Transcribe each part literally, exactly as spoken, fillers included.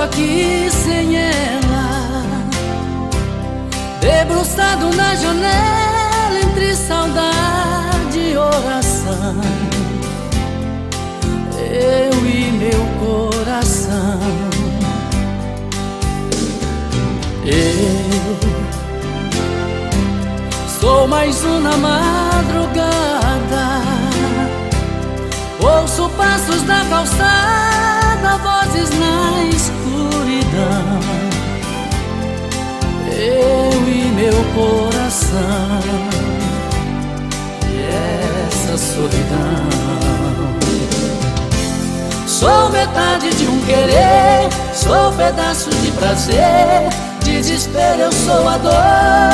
aqui sem ela, debruçado na janela entre saudade e oração. Eu e meu coração. Eu sou mais um na madrugada, ouço passos na calçada, vozes na escuridão. Eu e meu coração e essa solidão. Sou metade de um querer, sou pedaço de prazer, desespero eu sou a dor,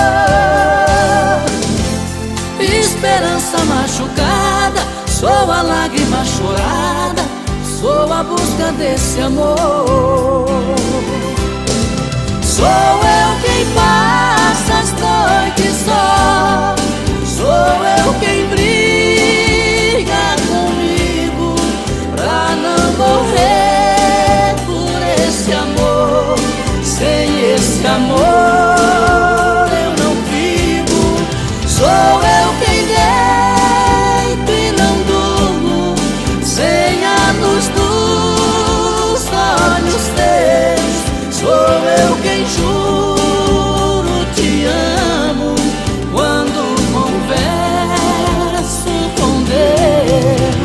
esperança machucada, sou a lágrima chorada, sou a busca desse amor. Sou eu quem passa as noites só, sou eu quem briga comigo pra não morrer por esse amor. Sem esse amor eu não vivo. Sou eu quem deito e não durmo sem a luz dos olhos teus. Sou eu quem juro te amo quando converso com Deus.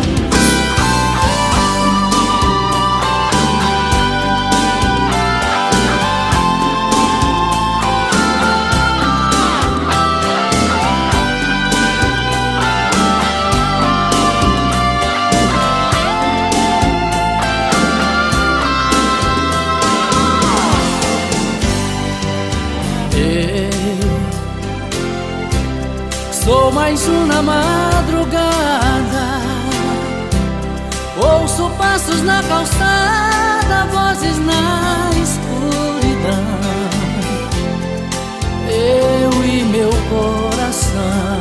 Sou mais um na madrugada, ouço passos na calçada, vozes na escuridão. Eu e meu coração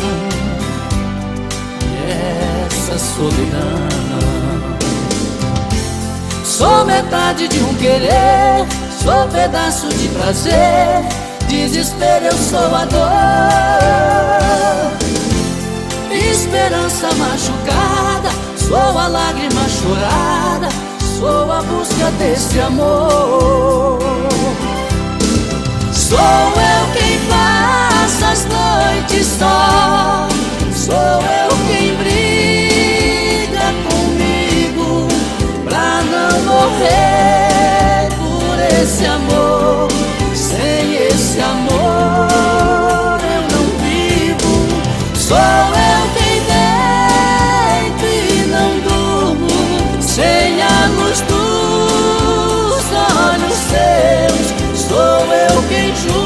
e essa solidão. Sou metade de um querer, sou pedaço de prazer, desespero eu sou a dor, esperança machucada, sou a lágrima chorada, sou a busca desse amor. Sou eu quem passa as noites só, sou eu quem briga comigo pra não morrer por esse amor. Sem esse amor eu não vivo. Sou eu quem deito e não durmo sem a luz dos olhos seus. Sou eu quem juro